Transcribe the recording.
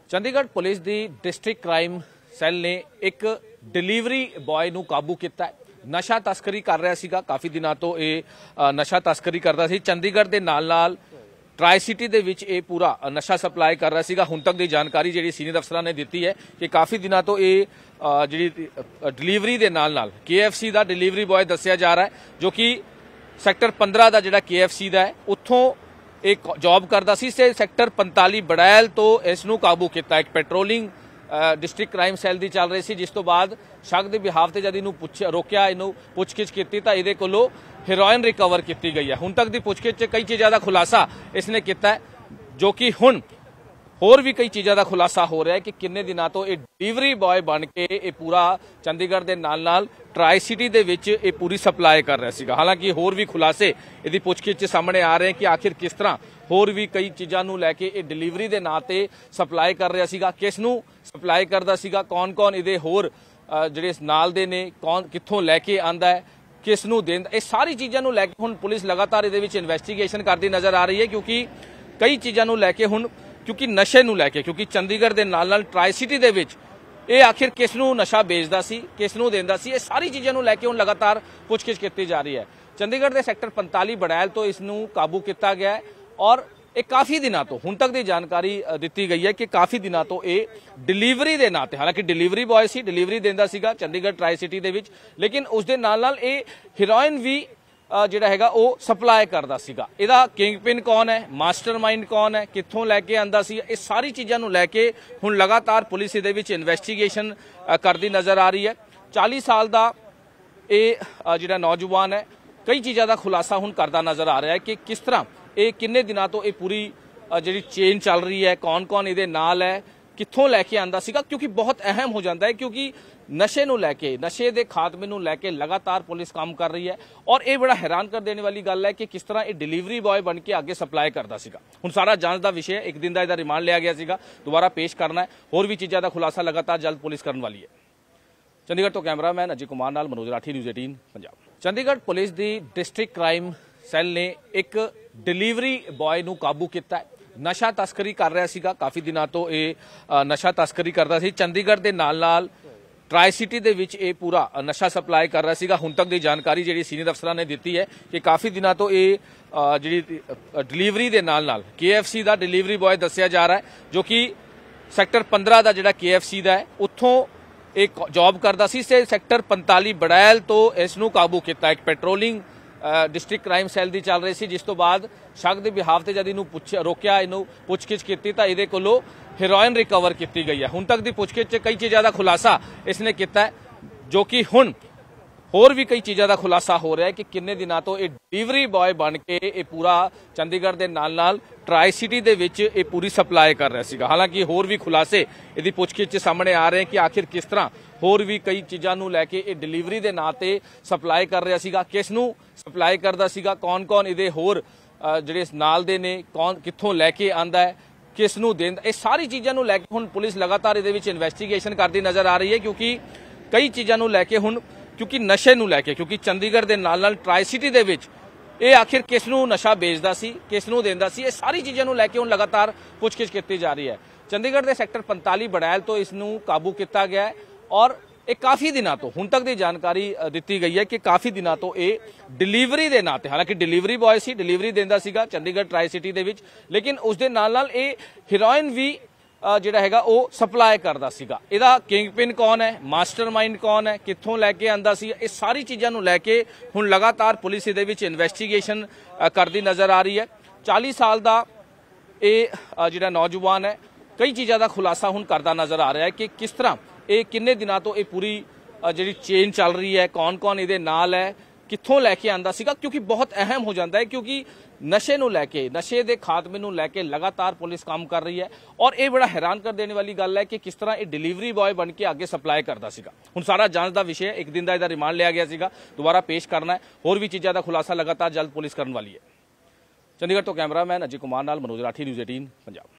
Chandigarh police की district crime cell ने एक डिलीवरी बॉय नूं काबू किया है। नशा तस्करी कर रहा सीगा, काफ़ी दिनों तो ये नशा तस्करी करता सी। चंडीगढ़ के नाल ट्राई सिटी दे विच ये पूरा नशा सप्लाई कर रहा सीगा। हुण तक की जानकारी जी सीनियर अफसरां ने दी है कि काफ़ी दिनों तो ये जी डिलीवरी के नाल KFC का डिलीवरी बॉय दसिया जा रहा है, जो कि सैक्टर 15 का जिहड़ा KFC का है उत्थों एक जॉब करता सी। सैक्टर 45 बड़ैल तो इसनूं काबू किया। एक पेट्रोलिंग डिस्ट्रिक्ट क्राइम सैल की चल रही सी, जिस तो बाद शक के बिहाफ से जब इनू रोकया, इनू पुछगिछ की तो ये कोलों हेरोइन रिकवर की गई है। हुण तक की पुछगिछ कई चीज़ों का खुलासा इसने किया, जो कि हुण होर भी कई चीज़ों का खुलासा हो रहा है कि किन्ने दिनों तो ये डिलीवरी बॉय बन के ये पूरा चंडीगढ़ के नाल ट्राई सिटी दे विच ये पूरी सप्लाई कर रहा सीगा। हालांकि होर भी खुलासे यदि पुछगिछ सामने आ रहे हैं कि आखिर किस तरह होर भी कई चीज़ों को लैके ये डिलीवरी के नां ते सप्लाई कर रहा सीगा, किसनूं सप्लाई करता सीगा, कौन कौन ये होर जिहड़े नाल दे ने, कौन कित्थों लैके आंदा है, किसनूं देंदा, ये सारी चीज़ों को लैके हुण पुलिस लगातार इहदे विच इन्वेस्टिगेशन करती नज़र आ रही है। क्योंकि कई चीज़ों को लैके हुण क्योंकि नशे नूं लैके, क्योंकि चंडीगढ़ के नाल ट्राई सिटी दे विच ये आखिर किसनूं नशा बेचदा सी, किसनूं देंदा सी, ये सारी चीज़ों को लैके हुण लगातार पुछगिछ की जा रही है। चंडीगढ़ के सैक्टर 45 बड़ैल तो इसनूं काबू किया गया है और ये काफ़ी दिनों तो हुण तक की जानकारी दी गई है कि काफ़ी दिनों तो ये डिलीवरी के नाते, हालांकि डिलीवरी बॉय सी, डिलीवरी देंदा सीगा चंडीगढ़ ट्राई सिटी दे विच, लेकिन उस दे नाल ये हिरोइन भी जिहड़ा हैगा वो सप्लाई करदा सीगा। इहदा किंगपिन कौन है, मास्टरमाइंड कौन है, कित्थों लैके आंदा सी, ये सारी चीज़ों को लैके हुण लगातार पुलिस इहदे विच इन्वेस्टिगेशन करदी नज़र आ रही है। 40 साल का ये जिहड़ा नौजवान है, कई चीज़ों का खुलासा हुण करदा नज़र आ रहा है कि किस तरह ये किन्ने दिनों तो ये पूरी जिहड़ी चेन चल रही है, कौन कौन इहदे नाल है, कित्थों लैके आंदा सीगा। क्योंकि बहुत अहम हो जाता है, क्योंकि नशे नूं लैके, नशे के खात्मे नूं लैके लगातार पुलिस काम कर रही है। और ये बड़ा हैरान कर देने वाली गल है कि किस तरह ये डिलीवरी बॉय बन के आगे सप्लाई करता सीगा। हुण सारा जांच का विषय है, एक दिन का इहदा रिमांड लिया गया सीगा, दोबारा पेश करना है। होर भी चीज़ों का खुलासा लगातार जल्द पुलिस करने वाली है। चंडीगढ़ तो कैमरामैन अजय कुमार नाल मनोज राठी, न्यूज़ 18 पंजाब। चंडीगढ़ पुलिस की डिस्ट्रिक्ट क्राइम सैल ने एक डिलीवरी बॉय नूं काबू किया है। नशा तस्करी कर रहा सीगा, काफ़ी दिनों तो ये नशा तस्करी करता सी। चंडीगढ़ के नाल ट्राई सिटी दे विच ये पूरा नशा सप्लाई कर रहा सीगा। हुण तक की जानकारी जी सीनियर अफसरां ने दी है कि काफ़ी दिनों तो ये जी डिलीवरी के नाल KFC का डिलीवरी बॉय दसिया जा रहा है, जो कि सैक्टर 15 का जिहड़ा KFC का है उत्थों एक जॉब करता सी। सैक्टर 45 बड़ैल तो इसनूं काबू किया। एक पेट्रोलिंग डिस्ट्रिक्ट क्राइम सैल की चल रही सी, जिस तो बाद शक के बिहाफ से जब इनू रोकया, इनू पुछगिछ की तो ये कोलों हेरोइन रिकवर की गई है। हुण तक की पुछगिछ कई चीज़ों का खुलासा इसने किया, जो कि हुण होर भी कई चीज़ों का खुलासा हो रहा है कि किन्ने दिनों तो ये डिलीवरी बॉय बन के ये पूरा चंडीगढ़ के नाल ट्राई सिटी दे विच ये पूरी सप्लाई कर रहा सीगा। हालांकि होर भी खुलासे यदि पुछगिछ सामने आ रहे हैं कि आखिर किस तरह होर भी कई चीज़ों को लैके ये डिलीवरी के नां ते सप्लाई कर रहा सीगा, किसनूं सप्लाई करता सीगा, कौन कौन ये होर जिहड़े नाल दे ने, कौन कित्थों लैके आंदा है, किसनूं देंदा, ये सारी चीज़ों को लैके हुण पुलिस लगातार इहदे विच इन्वेस्टिगेशन करती नज़र आ रही है। क्योंकि कई चीज़ों को लैके हुण क्योंकि नशे नूं लैके, क्योंकि चंडीगढ़ के नाल ट्राई सिटी दे विच ये आखिर किसनूं नशा बेचदा सी, किसनूं देंदा सी, ये सारी चीज़ों को लैके हुण लगातार पुछगिछ की जा रही है। चंडीगढ़ के सैक्टर 45 बड़ैल तो इसनूं काबू किया गया है और ये काफ़ी दिनों तो हुण तक की जानकारी दी गई है कि काफ़ी दिनों तो ये डिलीवरी के नाते, हालांकि डिलीवरी बॉय सी, डिलीवरी देंदा सीगा चंडीगढ़ ट्राई सिटी दे विच, लेकिन उस दे नाल ये हिरोइन भी जिहड़ा हैगा वो सप्लाई करदा सीगा। इहदा किंगपिन कौन है, मास्टरमाइंड कौन है, कित्थों लैके आंदा सी, ये सारी चीज़ों को लैके हुण लगातार पुलिस इहदे विच इन्वेस्टिगेशन करदी नज़र आ रही है। 40 साल का ये जिहड़ा नौजवान है, कई चीज़ों का खुलासा हुण करदा नज़र आ रहा है कि किस तरह ये किन्ने दिनों तो ये पूरी जिहड़ी चेन चल रही है, कौन कौन इहदे नाल है, कित्थों लैके आंदा सीगा। क्योंकि बहुत अहम हो जाता है, क्योंकि नशे नूं लैके, नशे के खात्मे नूं लैके लगातार पुलिस काम कर रही है। और ये बड़ा हैरान कर देने वाली गल है कि किस तरह ये डिलीवरी बॉय बन के आगे सप्लाई करता सीगा। हुण सारा जांच का विषय है, एक दिन का इहदा रिमांड लिया गया सीगा, दोबारा पेश करना है। होर भी चीज़ों का खुलासा लगातार जल्द पुलिस करने वाली है। चंडीगढ़ तो कैमरामैन अजय कुमार नाल मनोज राठी, न्यूज़ 18 पंजाब।